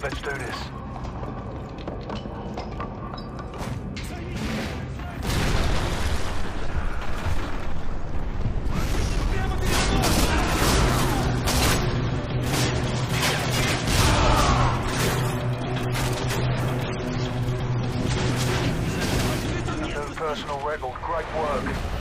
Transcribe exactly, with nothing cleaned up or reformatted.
Let's do this. New personal record. Great work.